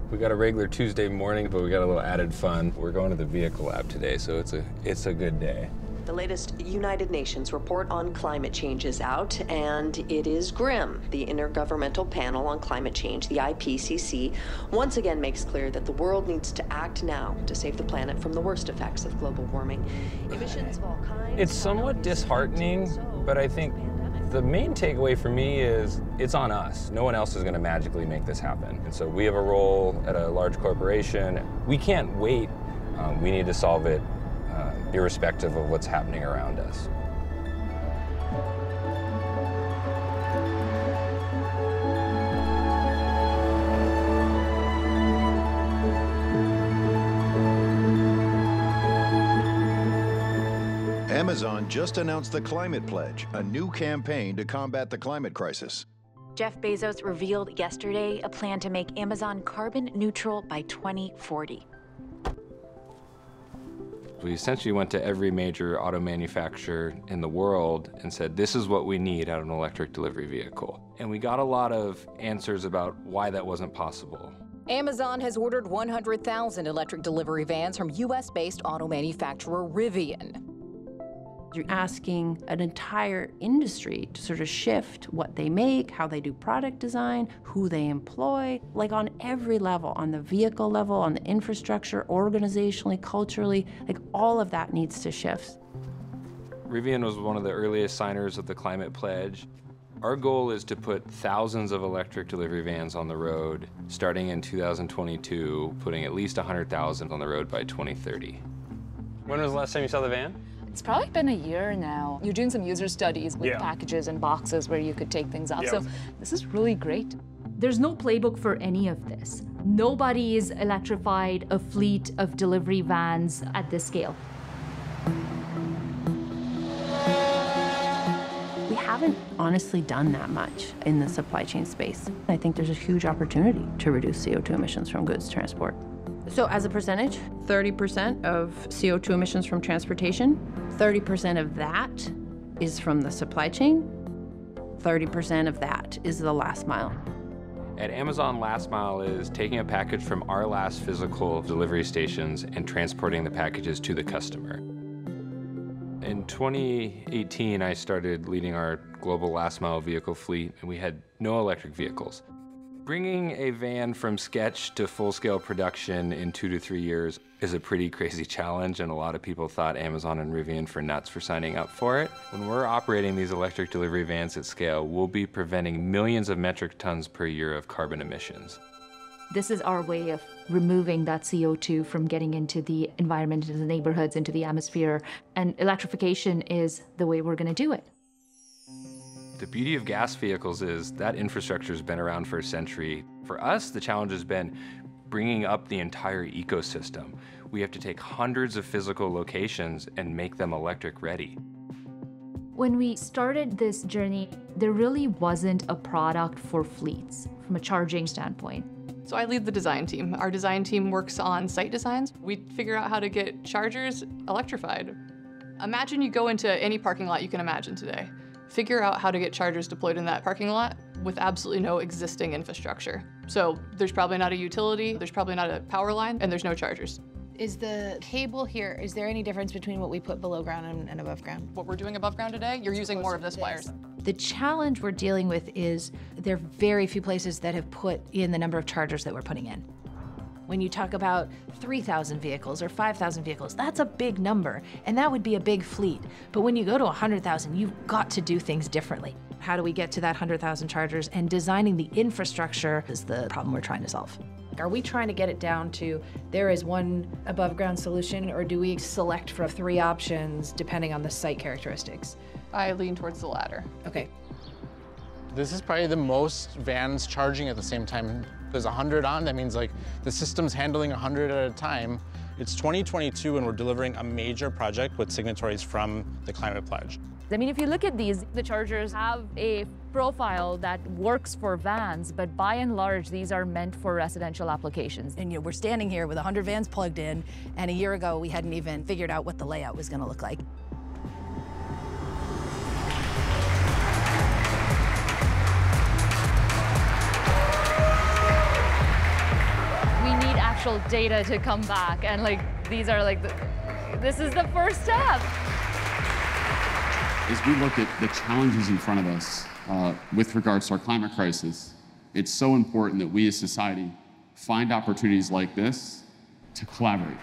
We got a regular Tuesday morning, but we got a little added fun. We're going to the vehicle lab today, so it's a good day. The latest United Nations report on climate change is out, and it is grim. The Intergovernmental Panel on Climate Change, the IPCC, once again makes clear that the world needs to act now to save the planet from the worst effects of global warming. Emissions of all kinds. It's somewhat disheartening, but I think the main takeaway for me is it's on us. No one else is going to magically make this happen. And so we have a role at a large corporation. We can't wait. We need to solve it irrespective of what's happening around us. Amazon just announced the Climate Pledge, a new campaign to combat the climate crisis. Jeff Bezos revealed yesterday a plan to make Amazon carbon neutral by 2040. We essentially went to every major auto manufacturer in the world and said, this is what we need out of an electric delivery vehicle. And we got a lot of answers about why that wasn't possible. Amazon has ordered 100,000 electric delivery vans from US-based auto manufacturer Rivian. You're asking an entire industry to sort of shift what they make, how they do product design, who they employ, like on every level, on the vehicle level, on the infrastructure, organizationally, culturally, like all of that needs to shift. Rivian was one of the earliest signers of the Climate Pledge. Our goal is to put thousands of electric delivery vans on the road, starting in 2022, putting at least 100,000 on the road by 2030. When was the last time you saw the van? It's probably been a year now. You're doing some user studies with packages and boxes where you could take things out. So this is really great. There's no playbook for any of this. Nobody is electrified a fleet of delivery vans at this scale. We haven't honestly done that much in the supply chain space. I think there's a huge opportunity to reduce CO2 emissions from goods transport. So as a percentage, 30% of CO2 emissions from transportation, 30% of that is from the supply chain, 30% of that is the last mile. At Amazon, last mile is taking a package from our last physical delivery stations and transporting the packages to the customer. In 2018, I started leading our global last mile vehicle fleet, and we had no electric vehicles. Bringing a van from sketch to full-scale production in 2 to 3 years is a pretty crazy challenge, and a lot of people thought Amazon and Rivian for nuts for signing up for it. When we're operating these electric delivery vans at scale, we'll be preventing millions of metric tons per year of carbon emissions. This is our way of removing that CO2 from getting into the environment, into the neighborhoods, into the atmosphere, and electrification is the way we're going to do it. The beauty of gas vehicles is that infrastructure has been around for a century. For us, the challenge has been bringing up the entire ecosystem. We have to take hundreds of physical locations and make them electric ready. When we started this journey, there really wasn't a product for fleets from a charging standpoint. So I lead the design team. Our design team works on site designs. We figure out how to get chargers electrified. Imagine you go into any parking lot you can imagine today. Figure out how to get chargers deployed in that parking lot with absolutely no existing infrastructure. So there's probably not a utility, there's probably not a power line, and there's no chargers. Is the cable here, is there any difference between what we put below ground and above ground? What we're doing above ground today, you're using more of this wires. The challenge we're dealing with is there are very few places that have put in the number of chargers that we're putting in. When you talk about 3,000 vehicles or 5,000 vehicles, that's a big number, and that would be a big fleet. But when you go to 100,000, you've got to do things differently. How do we get to that 100,000 chargers? And designing the infrastructure is the problem we're trying to solve. Are we trying to get it down to there is one above ground solution, or do we select from 3 options depending on the site characteristics? I lean towards the latter. Okay. This is probably the most vans charging at the same time. There's 100 on, that means like the system's handling 100 at a time. It's 2022 and we're delivering a major project with signatories from the Climate Pledge. I mean, if you look at these, the chargers have a profile that works for vans, but by and large, these are meant for residential applications. And we're standing here with 100 vans plugged in, and a year ago, we hadn't even figured out what the layout was gonna look like. real data to come back, and like these are like this is the first step. As we look at the challenges in front of us with regards to our climate crisis, it's so important that we as society find opportunities like this to collaborate.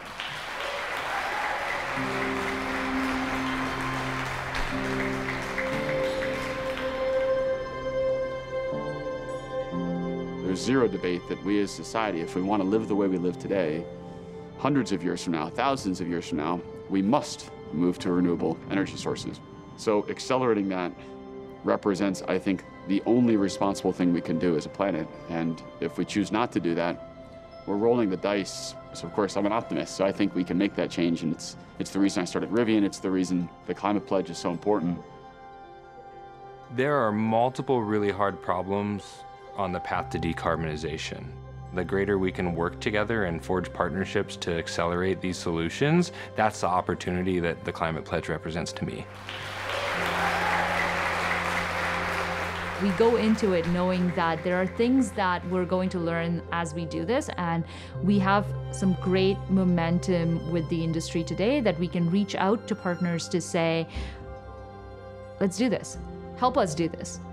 There's zero debate that we as society, if we want to live the way we live today, hundreds of years from now, thousands of years from now, we must move to renewable energy sources. So accelerating that represents, I think, the only responsible thing we can do as a planet. And if we choose not to do that, we're rolling the dice. So of course, I'm an optimist, so I think we can make that change. And it's the reason I started Rivian. It's the reason the climate pledge is so important. There are multiple really hard problems on the path to decarbonization. The greater we can work together and forge partnerships to accelerate these solutions, that's the opportunity that the climate pledge represents to me. We go into it knowing that there are things that we're going to learn as we do this, and we have some great momentum with the industry today that we can reach out to partners to say, let's do this. Help us do this.